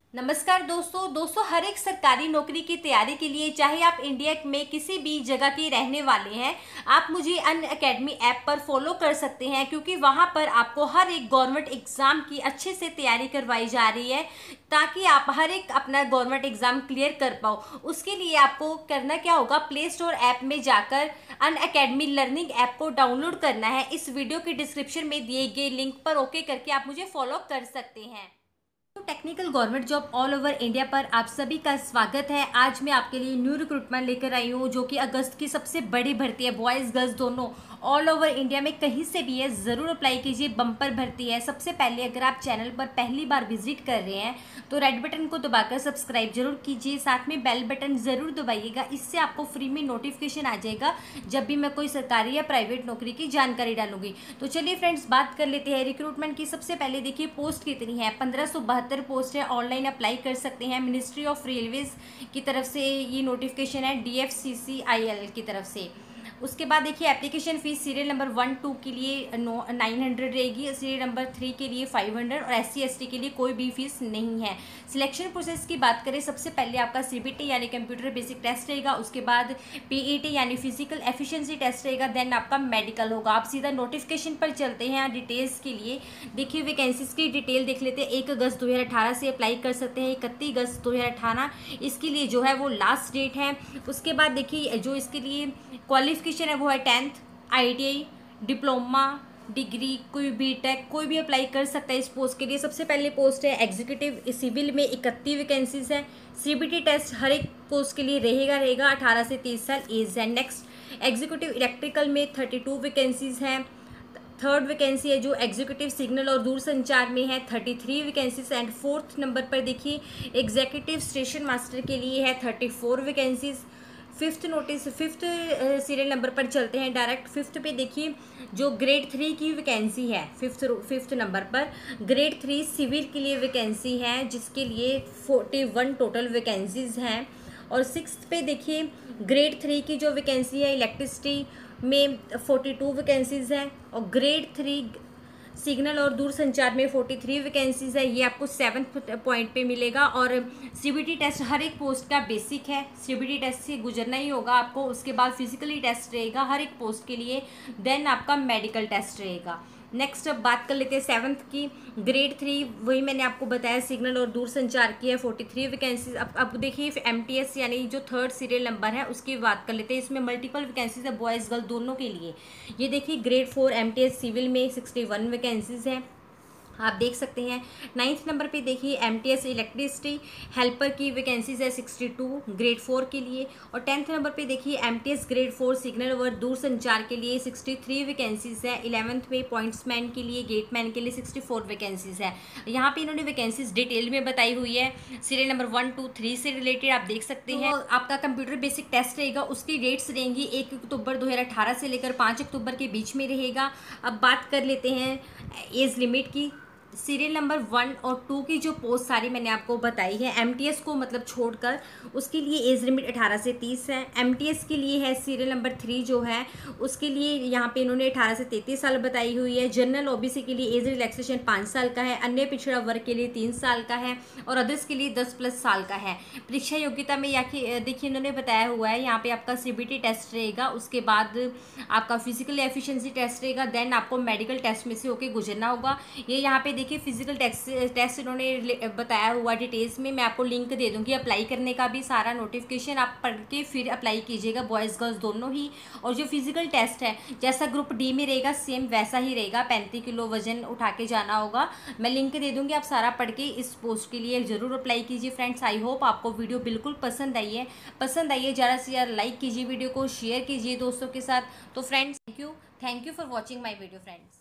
नमस्कार दोस्तों हर एक सरकारी नौकरी की तैयारी के लिए चाहे आप इंडिया में किसी भी जगह के रहने वाले हैं, आप मुझे अन अकेडमी ऐप पर फॉलो कर सकते हैं क्योंकि वहां पर आपको हर एक गवर्नमेंट एग्जाम की अच्छे से तैयारी करवाई जा रही है ताकि आप हर एक अपना गवर्नमेंट एग्जाम क्लियर कर पाओ। उसके लिए आपको करना क्या होगा, प्ले स्टोर ऐप में जाकर अन अकेडमी लर्निंग ऐप को डाउनलोड करना है। इस वीडियो के डिस्क्रिप्शन में दिए गए लिंक पर ओके करके आप मुझे फॉलो कर सकते हैं। तो technical government job all over India पर आप सभी का स्वागत है। आज मैं आपके लिए न्यू रिक्रूटमेंट लेकर आई हूँ जो कि अगस्त की सबसे बड़ी भर्ती है। बॉयज़ गर्ल्स दोनों ऑल ओवर इंडिया में कहीं से भी है, ज़रूर अप्लाई कीजिए। बम्पर भर्ती है। सबसे पहले अगर आप चैनल पर पहली बार विजिट कर रहे हैं तो रेड बटन को दबाकर सब्सक्राइब जरूर कीजिए, साथ में बेल बटन ज़रूर दबाइएगा। इससे आपको फ्री में नोटिफिकेशन आ जाएगा जब भी मैं कोई सरकारी या प्राइवेट नौकरी की जानकारी डालूंगी। तो चलिए फ्रेंड्स, बात कर लेते हैं रिक्रूटमेंट की। सबसे पहले देखिए पोस्ट कितनी है, 1572 पोस्ट है। ऑनलाइन अप्लाई कर सकते हैं। मिनिस्ट्री ऑफ रेलवेज की तरफ से ये नोटिफिकेशन है, DFCCIL की तरफ से। उसके बाद देखिए एप्लीकेशन फीस सीरियल नंबर 1-2 के लिए 900 रहेगी, सीरियल नंबर 3 के लिए 500 और SC/ST के लिए कोई भी फीस नहीं है। सिलेक्शन प्रोसेस की बात करें, सबसे पहले आपका CBT यानी कंप्यूटर बेसिक टेस्ट रहेगा, उसके बाद PET यानी फिजिकल एफिशिएंसी टेस्ट रहेगा, देन आपका मेडिकल होगा। आप सीधा नोटिफिकेशन पर चलते हैं डिटेल्स के लिए। देखिए वैकेंसीज की डिटेल देख लेते हैं। 1 अगस्त 2018 से अप्लाई कर सकते हैं, 31 अगस्त 2018 इसके लिए जो है वो लास्ट डेट है। उसके बाद देखिए जो इसके लिए क्वालिफिकेशन है वो है 10th, ITI, डिप्लोमा, डिग्री, कोई BTech, कोई भी अप्लाई कर सकता है इस पोस्ट के लिए। सबसे पहले पोस्ट है एग्जीक्यूटिव सिविल में 31 वैकेंसीज है। CBT टेस्ट हर एक पोस्ट के लिए रहेगा 18 से 30 साल एज है। नेक्स्ट एग्जीक्यूटिव इलेक्ट्रिकल में 32 वैकेंसीज हैं। थर्ड वैकेंसी है जो एग्जीक्यूटिव सिग्नल और दूरसंचार में है, 33 वैकेंसीज। एंड फोर्थ नंबर पर देखिए एग्जीक्यूटिव स्टेशन मास्टर के लिए है 34 वैकेंसीज। फिफ्थ सीरियल नंबर पर चलते हैं डायरेक्ट। फिफ्थ पे देखिए जो ग्रेड 3 की वैकेंसी है, फिफ्थ नंबर पर ग्रेड 3 सिविल के लिए वैकेंसी है जिसके लिए 41 टोटल वैकेंसीज हैं। और सिक्स्थ पे देखिए ग्रेड 3 की जो वैकेंसी है इलेक्ट्रिसिटी में 42 वैकेंसीज हैं और ग्रेड 3 सिग्नल और दूरसंचार में 43 वैकेंसीज है। ये आपको 7th पॉइंट पे मिलेगा। और CBT टेस्ट हर एक पोस्ट का बेसिक है, CBT टेस्ट से गुजरना ही होगा आपको। उसके बाद फिजिकली टेस्ट रहेगा हर एक पोस्ट के लिए, देन आपका मेडिकल टेस्ट रहेगा। नेक्स्ट अब बात कर लेते हैं 7th की। ग्रेड 3 वही मैंने आपको बताया सिग्नल और दूरसंचार की है, 43 वैकेंसीज। अब देखिए MTS यानी जो थर्ड सीरियल नंबर है उसकी बात कर लेते हैं। इसमें मल्टीपल वैकेंसीज है बॉयज़ गर्ल दोनों के लिए। ये देखिए ग्रेड 4 MTS सिविल में 61 वैकेंसीज हैं, आप देख सकते हैं। 9th नंबर पे देखिए MTS इलेक्ट्रिसिटी हेल्पर की वैकेंसीज है 62 ग्रेड 4 के लिए। और 10th नंबर पे देखिए MTS ग्रेड 4 सिग्नल और दूरसंचार के लिए 63 वैकेंसीज है। 11th में पॉइंट्समैन के लिए, गेटमैन के लिए 64 वैकेंसीज है। यहाँ पे इन्होंने वैकेंसीज डिटेल में बताई हुई है। सीरियल नंबर 1, 2, 3 से रिलेटेड आप देख सकते हैं। आपका कंप्यूटर बेसिक टेस्ट रहेगा, उसकी डेट्स रहेंगी 1 अक्टूबर 2018 से लेकर 5 अक्टूबर के बीच में रहेगा। अब बात कर लेते हैं एज लिमिट की। सीरियल नंबर 1 और 2 की जो पोस्ट सारी मैंने आपको बताई है MTS को मतलब छोड़कर, उसके लिए एज लिमिट 18 से 30 है। MTS के लिए है सीरियल नंबर 3 जो है उसके लिए यहाँ पे इन्होंने 18 से 33 साल बताई हुई है। जनरल OBC के लिए एज रिलैक्सेशन 5 साल का है, अन्य पिछड़ा वर्ग के लिए 3 साल का है और अदर्स के लिए 10+ साल का है। परीक्षा योग्यता में देखिए इन्होंने बताया हुआ है यहाँ पे आपका CBT टेस्ट रहेगा, उसके बाद आपका फिजिकल एफिशिएंसी टेस्ट रहेगा, देन आपको मेडिकल टेस्ट में से होकर गुजरना होगा। ये यहाँ पे देखिए फिजिकल टेस्ट इन्होंने बताया हुआ डिटेल्स में, मैं आपको लिंक दे दूंगी अप्लाई करने का भी। सारा नोटिफिकेशन आप पढ़ के फिर अप्लाई कीजिएगा, बॉयज़ गर्ल्स दोनों ही। और जो फिजिकल टेस्ट है जैसा ग्रुप D में रहेगा सेम वैसा ही रहेगा, 35 किलो वजन उठा के जाना होगा। मैं लिंक दे दूंगी, आप सारा पढ़ के इस पोस्ट के लिए ज़रूर अप्लाई कीजिए फ्रेंड्स। आई होप आपको वीडियो बिल्कुल पसंद आई है। ज़्यादा से ज़्यादा लाइक कीजिए, वीडियो को शेयर कीजिए दोस्तों के साथ। तो friends thank you for watching my video friends.